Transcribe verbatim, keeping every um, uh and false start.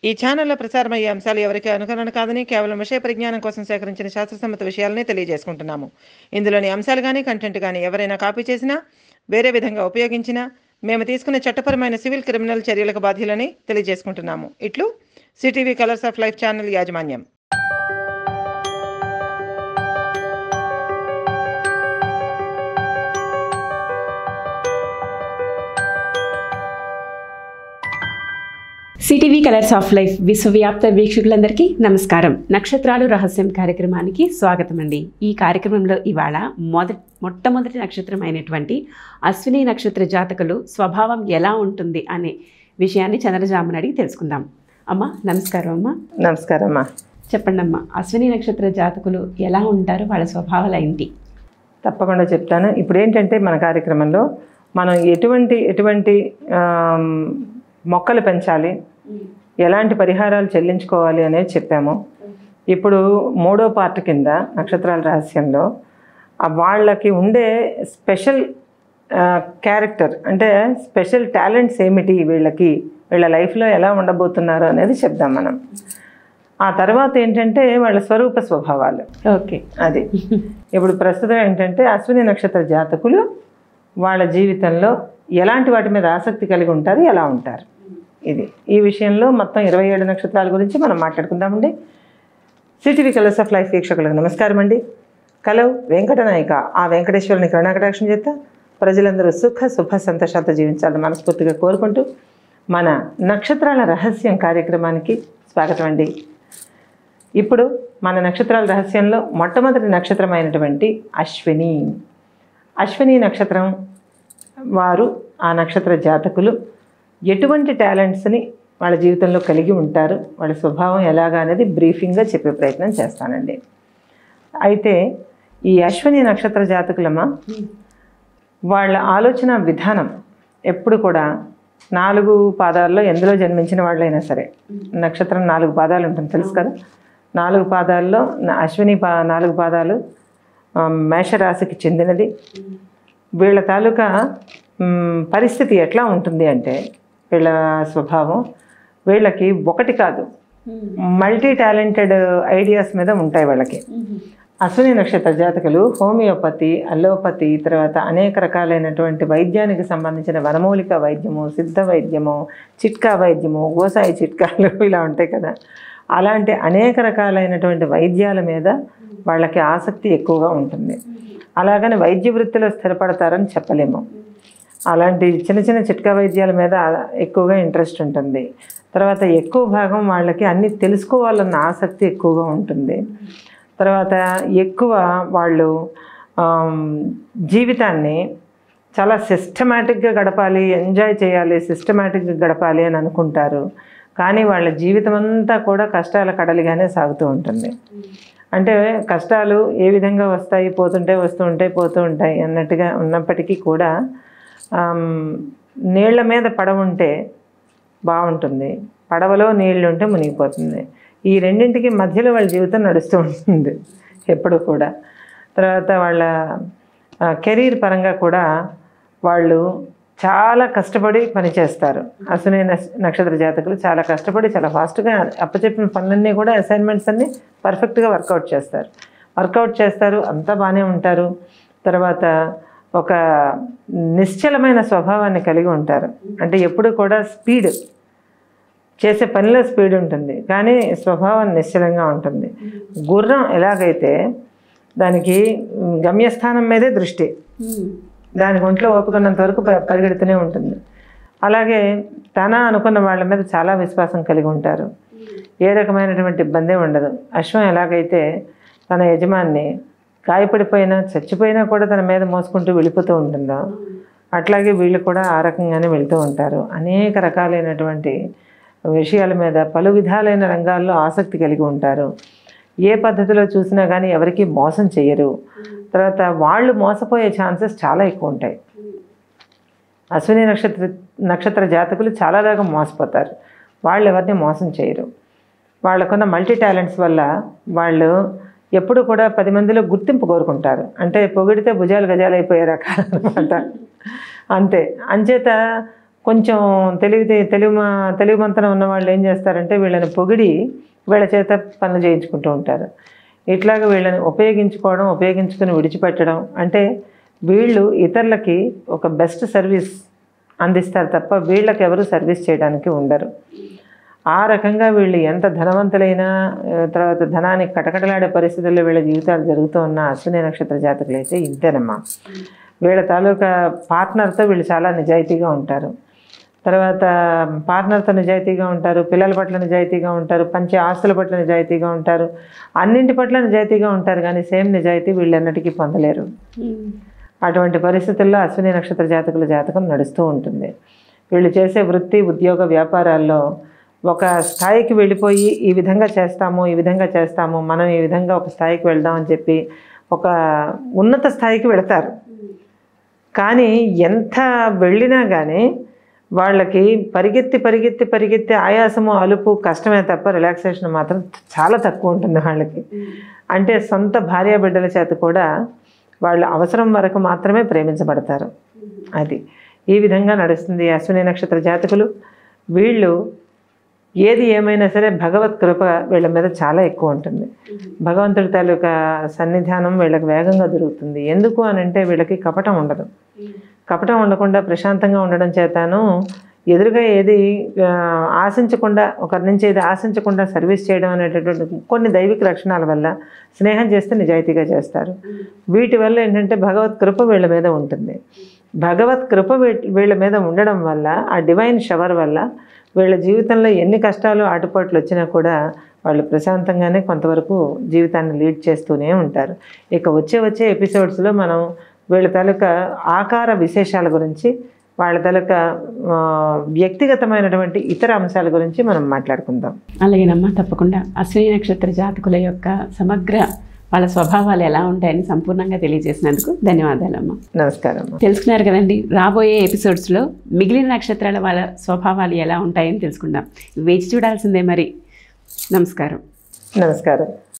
ఈ ఛానల్లో ప్రసారమయ్యే అంశాలు ఎవరికి అనుకరణ కాదని కేవలం విషయ పరిజ్ఞానం కోసం సేకరించిన శాస్త్రసమ్మత విషయాలనే తెలియజేసుకుంటున్నాము. ఇందులోని అంశాలు కానీ కంటెంట్ కానీ ఎవరైనా కాపీ చేసినా వేరే విధంగా ఉపయోగించినా మేము తీసుకునే చట్టపరమైన సివిల్ క్రిమినల్ చర్యలకు బాధ్యులని తెలియజేసుకుంటున్నాము. ఇట్లు CTV colours of life channel యాజమాన్యం. సిటీవీ కలర్స్ ఆఫ్ లైఫ్ విశ్వవ్యాప్త వీక్షకులందరికీ నమస్కారం. నక్షత్రాలు రహస్యం కార్యక్రమానికి స్వాగతం అండి. ఈ కార్యక్రమంలో ఇవాళ మొదటి మొట్టమొదటి నక్షత్రం అయినటువంటి అశ్విని నక్షత్ర జాతకులు స్వభావం ఎలా ఉంటుంది అనే విషయాన్ని చంద్రజామని అడిగి తెలుసుకుందాం. అమ్మ నమస్కారం. అమ్మ నమస్కారం అమ్మా. చెప్పండి అమ్మ, అశ్విని నక్షత్ర జాతకులు ఎలా ఉంటారు, వాళ్ళ స్వభావాలు ఏంటి? తప్పకుండా చెప్తాను. ఇప్పుడు ఏంటంటే మన కార్యక్రమంలో మనం ఎటువంటి ఎటువంటి మొక్కలు పెంచాలి, ఎలాంటి పరిహారాలు చెల్లించుకోవాలి అనేది చెప్పాము. ఇప్పుడు మూడో పార్ట్ కింద నక్షత్రాల రహస్యంలో వాళ్ళకి ఉండే స్పెషల్ క్యారెక్టర్ అంటే స్పెషల్ టాలెంట్స్ ఏమిటి, వీళ్ళకి వీళ్ళ లైఫ్లో ఎలా ఉండబోతున్నారు అనేది చెప్దాం మనం. ఆ తర్వాత ఏంటంటే వాళ్ళ స్వరూప స్వభావాలు. ఓకే, అది ఇప్పుడు ప్రస్తుతం ఏంటంటే అశ్విని నక్షత్ర జాతకులు వాళ్ళ జీవితంలో ఎలాంటి వాటి మీద ఆసక్తి కలిగి ఉంటారు, ఎలా ఉంటారు, ఇది ఈ విషయంలో మొత్తం ఇరవై ఏడు నక్షత్రాల గురించి మనం మాట్లాడుకుందామండి. సిటీవీ కలర్స్ ఆఫ్ లైఫ్ వీక్షకులకు నమస్కారం అండి. కలవు వెంకటనాయక ఆ వెంకటేశ్వరుని కరుణాకటాక్షం చేత ప్రజలందరూ సుఖ శుభ సంతోషాలతో జీవించాలని మనస్ఫూర్తిగా కోరుకుంటూ మన నక్షత్రాల రహస్యం కార్యక్రమానికి స్వాగతం అండి. ఇప్పుడు మన నక్షత్రాల రహస్యంలో మొట్టమొదటి నక్షత్రం అయినటువంటి అశ్విని అశ్విని నక్షత్రం వారు, ఆ నక్షత్ర జాతకులు ఎటువంటి టాలెంట్స్ని వాళ్ళ జీవితంలో కలిగి ఉంటారు, వాళ్ళ స్వభావం ఎలాగా అనేది బ్రీఫింగ్గా చెప్పే ప్రయత్నం చేస్తానండి. అయితే ఈ అశ్విని నక్షత్ర జాతకులమ్మ వాళ్ళ ఆలోచన విధానం ఎప్పుడు కూడా నాలుగు పాదాల్లో ఎందులో జన్మించిన వాళ్ళైనా సరే, నక్షత్రం నాలుగు పాదాలు ఉంటుంది తెలుసు కదా, నాలుగు పాదాల్లో అశ్విని పా నాలుగు పాదాలు మేషరాశికి చెందినది. వీళ్ళ తాలూకా పరిస్థితి ఎట్లా ఉంటుంది అంటే వీళ్ళ స్వభావం వీళ్ళకి ఒకటి కాదు, మల్టీ టాలెంటెడ్ ఐడియాస్ మీద ఉంటాయి వాళ్ళకి. అశ్విని నక్షత్ర జాతకులు హోమియోపతి, అల్లోపతి, తర్వాత అనేక రకాలైనటువంటి వైద్యానికి సంబంధించిన వనమూలిక వైద్యము, సిద్ధ వైద్యము, చిట్కా వైద్యము, గోసాయి చిట్కాలు ఇలా ఉంటాయి కదా, అలాంటి అనేక రకాలైనటువంటి వైద్యాల మీద వాళ్ళకి ఆసక్తి ఎక్కువగా ఉంటుంది. అలాగని వైద్య వృత్తిలో స్థిరపడతారని చెప్పలేము. అలాంటి చిన్న చిన్న చిట్కా వైద్యాల మీద ఎక్కువగా ఇంట్రెస్ట్ ఉంటుంది. తర్వాత ఎక్కువ భాగం వాళ్ళకి అన్నీ తెలుసుకోవాలన్న ఆసక్తి ఎక్కువగా ఉంటుంది. తర్వాత ఎక్కువ వాళ్ళు జీవితాన్ని చాలా సిస్టమేటిక్గా గడపాలి, ఎంజాయ్ చేయాలి, సిస్టమేటిక్గా గడపాలి అని అనుకుంటారు. కానీ వాళ్ళ జీవితం అంతా కూడా కష్టాల కడలిగానే సాగుతూ ఉంటుంది. అంటే కష్టాలు ఏ విధంగా వస్తాయి, పోతుంటాయి, వస్తూ ఉంటాయి, పోతూ ఉంటాయి అన్నట్టుగా ఉన్నప్పటికీ కూడా నీళ్ల మీద పడవ ఉంటే బాగుంటుంది, పడవలో నీళ్ళు ఉంటే మునిగిపోతుంది. ఈ రెండింటికి మధ్యలో వాళ్ళ జీవితం నడుస్తూ ఉంటుంది ఎప్పుడు కూడా. తర్వాత వాళ్ళ కెరీర్ పరంగా కూడా వాళ్ళు చాలా కష్టపడి పనిచేస్తారు. అశ్విని నక్షత్ర జాతకులు చాలా కష్టపడి చాలా ఫాస్ట్గా అప్పచెప్పిన పనులన్నీ కూడా అసైన్మెంట్స్ అన్నీ పర్ఫెక్ట్గా వర్కౌట్ చేస్తారు వర్కౌట్ చేస్తారు అంతా బాగానే ఉంటారు. తర్వాత ఒక నిశ్చలమైన స్వభావాన్ని కలిగి ఉంటారు. అంటే ఎప్పుడు కూడా స్పీడ్, చేసే పనిలో స్పీడ్ ఉంటుంది కానీ స్వభావం నిశ్చలంగా ఉంటుంది. గుర్రం ఎలాగైతే దానికి గమ్యస్థానం మీదే దృష్టి, దానికి ఒంట్లో ఓపుకున్నంత వరకు పరిగెడుతూనే ఉంటుంది. అలాగే తన అనుకున్న వాళ్ళ మీద చాలా విశ్వాసం కలిగి ఉంటారు. ఏ రకమైనటువంటి ఇబ్బంది ఉండదు. అశ్వం ఎలాగైతే తన యజమాన్ని గాయపడిపోయినా చచ్చిపోయినా కూడా తన మీద మోసుకుంటూ వెళ్ళిపోతూ ఉంటుందో అట్లాగే వీళ్ళు కూడా ఆ రకంగానే వెళ్తూ ఉంటారు. అనేక రకాలైనటువంటి విషయాల మీద పలు విధాలైన రంగాల్లో ఆసక్తి కలిగి ఉంటారు. ఏ పద్ధతిలో చూసినా కానీ ఎవరికి మోసం చేయరు. తర్వాత వాళ్ళు మోసపోయే ఛాన్సెస్ చాలా ఎక్కువ ఉంటాయి. అశ్విని నక్షత్ర నక్షత్ర జాతకులు చాలా దాకా మోసపోతారు. వాళ్ళు ఎవరిని మోసం చేయరు. వాళ్ళకున్న మల్టీ టాలెంట్స్ వల్ల వాళ్ళు ఎప్పుడు కూడా పది మందిలో గుర్తింపు కోరుకుంటారు. అంటే పొగిడితే భుజాలు గజాలు అయిపోయే రకాలన్నమాట. అంతే. అంచేత కొంచెం తెలివి తెలివి తెలివిమంతనం ఉన్న వాళ్ళు ఏం చేస్తారంటే వీళ్ళని పొగిడి వీళ్ళ చేత పనులు చేయించుకుంటూ ఉంటారు. ఇట్లాగ వీళ్ళని ఉపయోగించుకోవడం, ఉపయోగించుకుని విడిచిపెట్టడం, అంటే వీళ్ళు ఇతరులకి ఒక బెస్ట్ సర్వీస్ అందిస్తారు తప్ప వీళ్ళకి ఎవరు సర్వీస్ చేయడానికి ఉండరు. ఆ రకంగా వీళ్ళు ఎంత ధనవంతులైనా తర్వాత ధనానికి కటకటలాడే పరిస్థితుల్లో వీళ్ళ జీవితాలు జరుగుతూ ఉన్న అశ్విని నక్షత్ర జాతకులు అయితే ఇంతేనమ్మా. వీళ్ళ తాలూకా పార్ట్నర్తో వీళ్ళు చాలా నిజాయితీగా ఉంటారు. తర్వాత పార్ట్నర్తో నిజాయితీగా ఉంటారు, పిల్లల పట్ల నిజాయితీగా ఉంటారు, పంచే ఆస్తుల పట్ల నిజాయితీగా ఉంటారు, అన్నింటి పట్ల నిజాయితీగా ఉంటారు. కానీ సేమ్ నిజాయితీ వీళ్ళెన్నటికీ పొందలేరు. అటువంటి పరిస్థితుల్లో అశ్విని నక్షత్ర జాతకుల జాతకం నడుస్తూ ఉంటుంది. వీళ్ళు చేసే వృత్తి, ఉద్యోగ, వ్యాపారాల్లో ఒక స్థాయికి వెళ్ళిపోయి ఈ విధంగా చేస్తాము ఈ విధంగా చేస్తాము మనం ఈ విధంగా ఒక స్థాయికి వెళ్దాం అని చెప్పి ఒక ఉన్నత స్థాయికి వెళతారు. కానీ ఎంత వెళ్ళినా కానీ వాళ్ళకి పరిగెత్తి పరిగెత్తి పరిగెత్తి ఆయాసము, అలుపు, కష్టమే తప్ప రిలాక్సేషన్ మాత్రం చాలా తక్కువ ఉంటుంది వాళ్ళకి. అంటే సొంత భార్య బిడ్డల చేత కూడా వాళ్ళు అవసరం వరకు మాత్రమే ప్రేమించబడతారు. అది ఈ విధంగా నడుస్తుంది అశ్విని నక్షత్ర జాతకులు. వీళ్ళు ఏది ఏమైనా సరే భగవత్ కృప వీళ్ళ మీద చాలా ఎక్కువ ఉంటుంది. భగవంతుడి తాలూకా సన్నిధానం వీళ్ళకి వేగంగా దొరుకుతుంది. ఎందుకు అని అంటే వీళ్ళకి కపటం ఉండదు. కపటం ఉండకుండా ప్రశాంతంగా ఉండడం చేతను ఎదురుగా ఏది ఆశించకుండా, ఒకరి నుంచి ఏది ఆశించకుండా సర్వీస్ చేయడం అనేటటువంటి కొన్ని దైవిక లక్షణాల వల్ల స్నేహం చేస్తే నిజాయితీగా చేస్తారు. వీటి వల్ల ఏంటంటే భగవత్ కృప వీళ్ళ మీద ఉంటుంది. భగవత్ కృప వీళ్ళ మీద ఉండడం వల్ల, ఆ డివైన్ షవర్ వల్ల వీళ్ళ జీవితంలో ఎన్ని కష్టాలు ఆటుపాట్లు వచ్చినా కూడా వాళ్ళు ప్రశాంతంగానే కొంతవరకు జీవితాన్ని లీడ్ చేస్తూనే ఉంటారు. ఇక వచ్చే వచ్చే ఎపిసోడ్స్లో మనం వీళ్ళ తాలూకా ఆకార విశేషాల గురించి, వాళ్ళ తాలూకా వ్యక్తిగతమైనటువంటి ఇతర అంశాల గురించి మనం మాట్లాడుకుందాం. అలాగేనమ్మా, తప్పకుండా. అశ్విని నక్షత్ర జాతకుల యొక్క సమగ్ర వాళ్ళ స్వభావాలు ఎలా ఉంటాయని సంపూర్ణంగా తెలియజేసినందుకు ధన్యవాదాలమ్మా. నమస్కారం. తెలుసుకున్నారు కదండి. రాబోయే ఎపిసోడ్స్లో మిగిలిన నక్షత్రాల వాళ్ళ స్వభావాలు ఎలా ఉంటాయని తెలుసుకుందాం. వేచి చూడాల్సిందే మరి. నమస్కారం. నమస్కారం.